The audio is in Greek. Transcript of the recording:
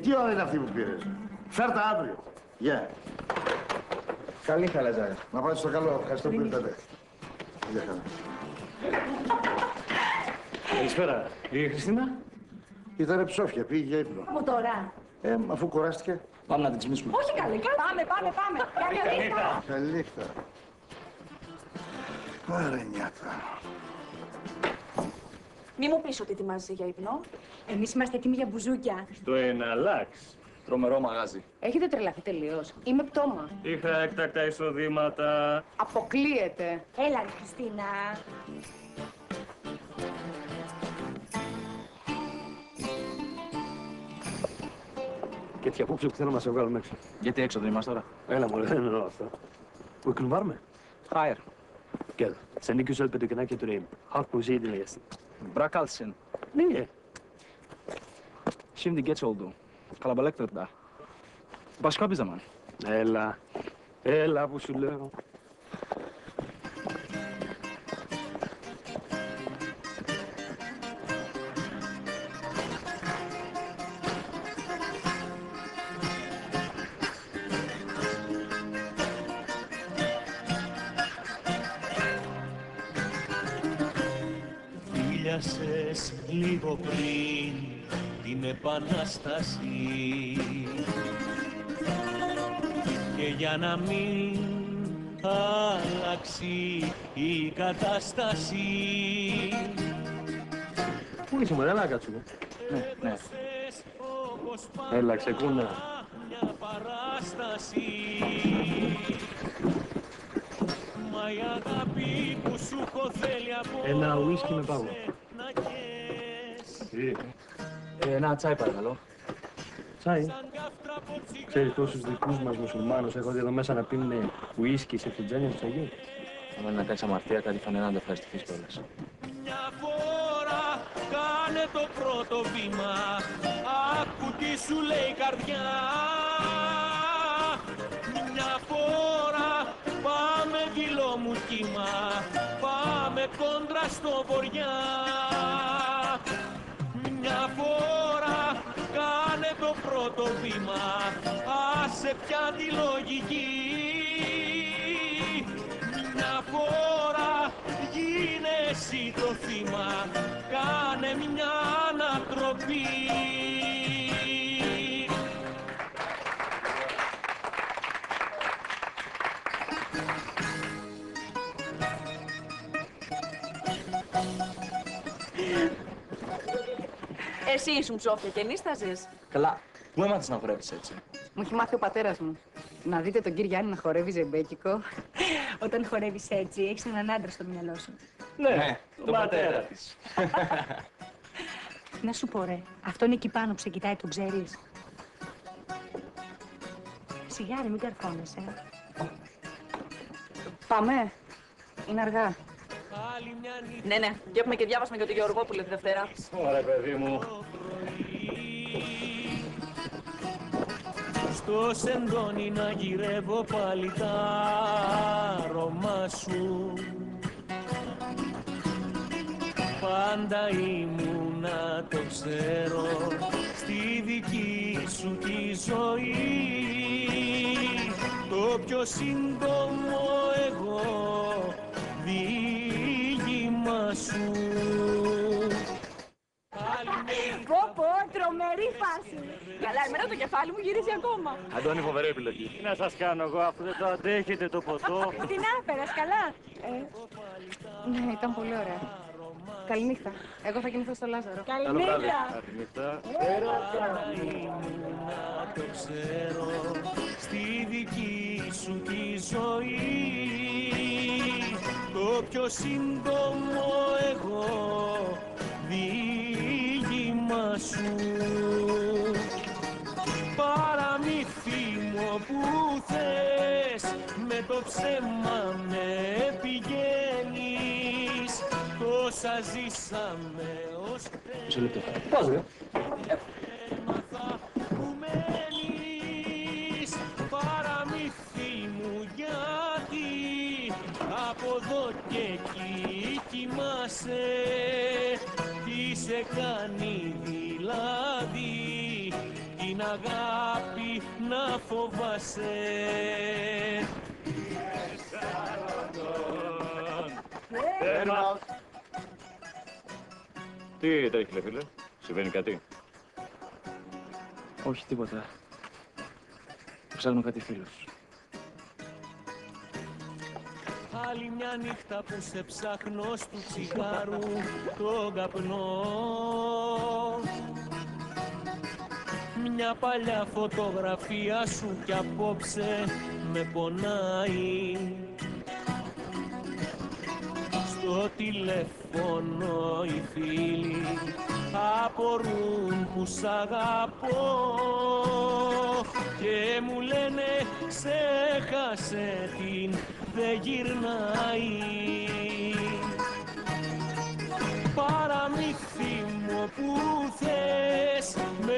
Τι ώρα είναι αυτή που πήρες? Φέρτα αύριο. Γεια. Καλή χαλαζάρα. Να πάτε στο καλό. Ευχαριστώ που ήρθατε. Γεια χαρά. Καλησπέρα. Η Χριστίνα. Ήτανε ψόφια, πήγε για ύπνο. Από τώρα. Αφού κουράστηκε. Πάμε να την ξυπνήσουμε. Όχι καλή. Πάμε. Καλή νύχτα. Καλή νύχτα. Άρα νιάτα. Μη μου πεις ότι ετοιμάζεσαι για ύπνο. Εμείς είμαστε έτοιμοι για μπουζούκια. Στο Εναλλάξ. Τρομερό μαγάζι. Έχετε τρελαθεί τελείως. Είμαι πτώμα. Είχα έκτακτα εισοδήματα. Αποκλείεται. Έλα, ρε, Χριστίνα. Και απόψε που θέλω να σε βγάλουμε έξω. Γιατί έξω δεν είμαστε τώρα? Έλα μωρέ, δεν εννοώ αυτό. Wo kunnen we warmen? Hier. Kijk, zijn ik zelf bij de knakje doorheen. Half poezie de eerste. Bırak alsın. Nee. Şimdi geç oldu. Kalabalıktır da. Başka bir zaman. Έλα που σου λέω. Φίλιασες λίγο πριν την Επανάσταση και για να μην αλλάξει η κατάσταση. Πού είσαι μωρέ, έλα κάτσουμε. Ναι. Έλα, ξεκούνα. Μια παράσταση. Μα η αγάπη που σου έχω θέλει από Ένα ουίσκι με πάγο. Ένα τσάι παρακαλώ. Τσάι. Ξέρεις πόσους δικούς μας μουσουλμάνους έχω δει εδώ μέσα να πίνουν ουίσκι σε φιτζάνια του Αγίου. Αν να κάνεις αμαρτία, κάτι φανερά να το ευχαριστηθείς κιόλας. Μια φορά κάνε το πρώτο βήμα, άκου τι σου λέει η καρδιά. Μια φορά πάμε δειλό μου κύμα, πάμε κόντρα στο βοριά. Μια φορά κάνε το πρώτο βήμα, άσε πια τη λογική. Μια φορά γίνε εσύ το θύμα, κάνε μια ανατροπή. Εσύ ήσουν ψόφια και νύσταζες. Καλά. Πού έμαθες να χορεύεις έτσι? Μου έχει μάθει ο πατέρας μου. Να δείτε τον κύριο Γιάννη να χορεύει ζεμπέκικο. Όταν χορεύεις έτσι, έχεις έναν άντρα στο μυαλό σου. Ναι, τον πατέρα της. Να σου πω ρε, αυτόν εκεί πάνω που σε κοιτάει, τον ξέρεις? Σιγά ρε, μην καρφώνεσαι. Πάμε. Είναι αργά. Ναι, διώκουμε και διάβασμα για τον Γεωργόπουλο τη Δευτέρα. Ωραία παιδί μου. Στο σεντόνι να γυρεύω πάλι τα αρώμα σου. Πάντα ήμουνα, το ξέρω, στη δική σου τη ζωή. Το πιο σύντομο εγώ διήγημα σου. Πω, τρομερή φάση. Καλά, εμένα το κεφάλι μου γυρίζει ακόμα. Αντώνη, φοβερή επιλογή. Τι να σας κάνω εγώ, αφού δεν το αντέχετε το ποτό. Τι να πέρας καλά. Ναι, ήταν πολύ ωραία. Καληνύχτα. Εγώ θα κοιμηθώ στο Λάζαρο. Καληνύχτα. Ήμουνα, το ξέρω, στη δική σου τη ζωή. Το πιο σύντομο εγώ διήγημα σου. Παραμύθι μου όπου θες, με το ψέμα με πηγαίνεις. Τόσα ζήσαμε ως χθες. Μισό λεπτό. Πώς ρε. Έμαθα που μένεις. Παραμύθι μου γιατί από εδώ και εκεί κοιμάσαι. Τι σε κάνει δηλαδή, τι την αγάπη να φοβάσαι. Τι τρέχει, ρε φίλε, συμβαίνει κάτι? Όχι, τίποτα. Ψάχνω κάτι φίλος. Άλλη μια νύχτα που σε ψάχνω στου τσιγάρου τον καπνό. Μια παλιά φωτογραφία σου κι απόψε με πονάει. Στο τηλέφωνο οι φίλοι απορούν που σ' αγαπώ και μου λένε ξέχασε την, δεν γυρνάει. Παραμύθι μου που θες